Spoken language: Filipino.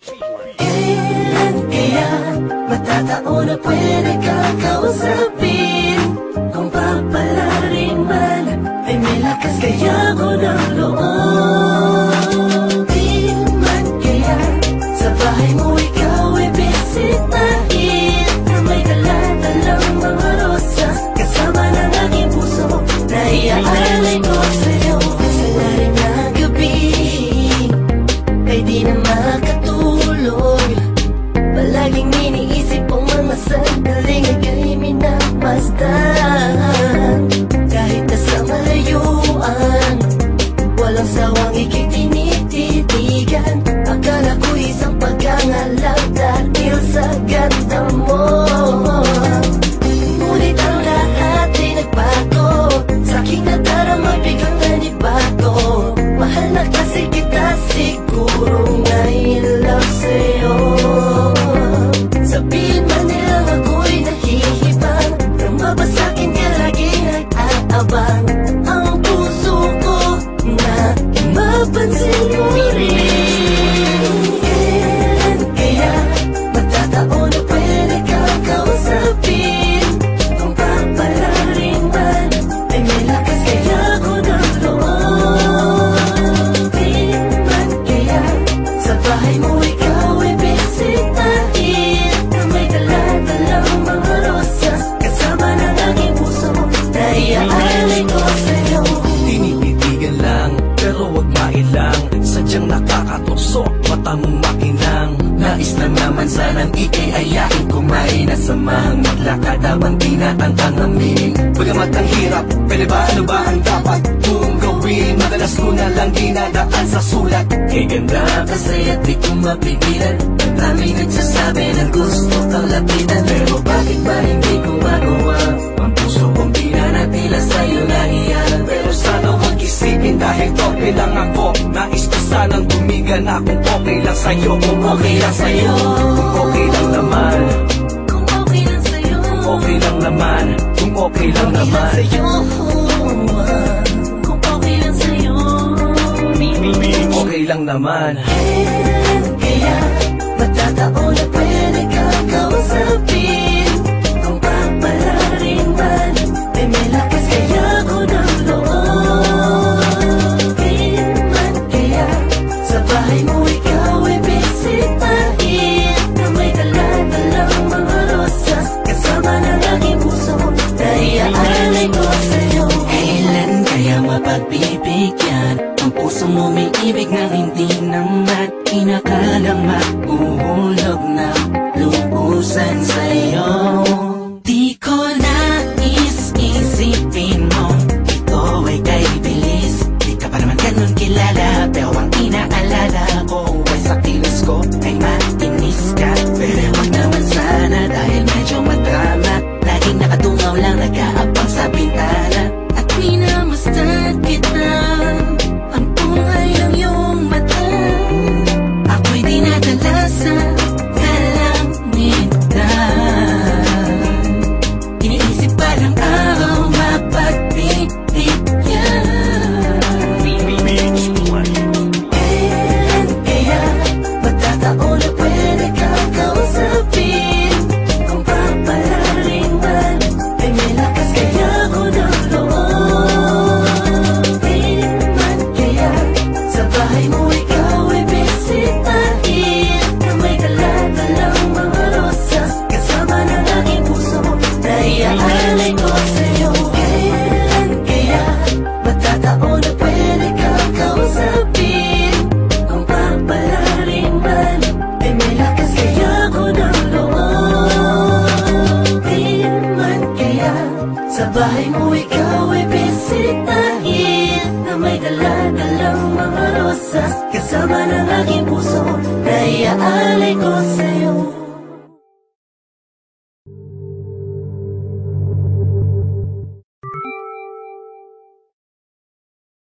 Kailan kaya matatao na pwede kang kausapin? Kung papalarin man ay may lakas kaya ko ng loob. Di man kaya sa bahay mo ikaw ay bisitahin, na may dala-dalang mga rosas kasama ng aking puso na iaalay ko sa'yo. Sa lalim na gabi ay di na makatulog, palaging iniisip ang mga sandaling ika'y minapasdan. Kahit nasa malayuan, walang sawang ika'y tinititigan. Akala ko isang pagkangalang dahil sa ganda mo, ngunit ang lahat ay nagbago. Sa aking nadarama biglang nanibago. Mahal na kasi kita, siguro ngayon lang sa'yo. Sabihin man nilang ako'y nahihibang, nang mabasakin ka laging nag-aabang. Ang puso ko na mapansin mo rin. Kailan kaya matatao na pwede kang kausapin? Kung papalarin man ay may lakas kaya ko ng loob. Di man kaya sa bahay mo ikaw ay bisitahin, na may dala-dalang mga rosas kasama ng aking puso na iaalay ko sa'yo. Tinititigan lang, pero wag mailang. Sadyang nakakatukso, mata mong makinang. Nais na naman sanang iayain kumain at samahang maglakad habang tinatantang ang mining. Bagamat ang hirap, pwede ba ano ba ang dapat kong gawin? Madalas ko na lang dinadaan sa sulat. Kay ganda kasi at di ko mapigilan, ang daming nagsasabi na gusto kang lapitan. Pero bakit ba hindi ko magawa? Ang puso kong pinanatila sa'yo nahiyan. Pero sana huwag isipin dahil torpe lang ako. Nais ko sanang tumigan na kung okay lang sa'yo. Kung okay lang sa'yo, kung okay lang naman. Kung okay lang sa'yo, Okay lang naman, kung okay lang naman. kung okay lang sa'yo. Okay lang naman. Kailan kaya matatao na pwede kang kausapin? Kung papalarin man ay may lakas kaya ko ng loob. Di man kaya sa bahay mo ikaw ay bisitahin, na may dala-dalang mga rosas kasama ng aking puso na iaalay ko sa'yo. Kailan kaya mapagbibigyan ang puso mo may ibig na hindi naman inakalang maguhulog na lubusan sa'yo? Di ko nais isipin mo ito ay kay bilis. Di ka pa naman ganun kilala, pero ang inaalala ko ay sa kilos ko ay mainis ka. Pero wag naman sana dahil medyo madrama, laging nakatungaw lang nag-aabang sa bintana. At minamasdan kita, ang buhay ng iyong mata. Ako'y dinadala sa kalangitan. Iniisip pa ng araw mapagbibigyan. Kailan kaya matatao na pwede kang kausapin? Kung papalarin man ay may lakas kaya ko ng loob. Di man kaya sa bahay mo ikaw ay bisitahin, na may dala-dalang mga rosas kasama ng aking puso na iaalay ko sa'yo. Kailan kaya matatao na pwede kang kausapin? Kung papalarin man ay may lakas kaya ko ng loob. Di man kaya sa bahay mo ikaw ay bisitahin, na may dala-dalang mga rosas kasama ng aking puso na iaalay ko sa'yo.